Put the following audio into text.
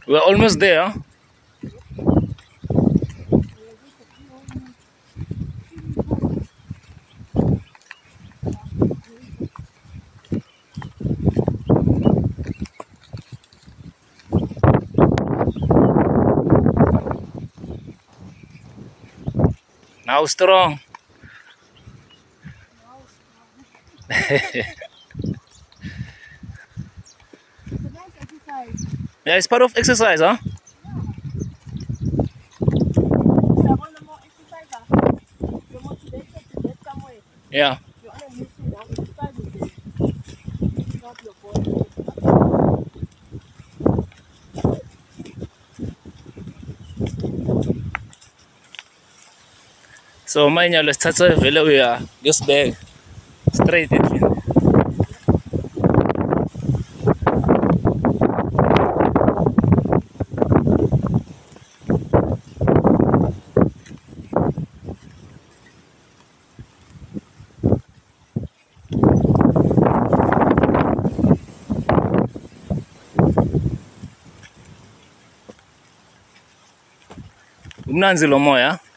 We're almost there. Now strong. Yeah, it's part of exercise, huh? Yeah. So mine let's start vele uya Joburg straight in. Umnanzi lo moya.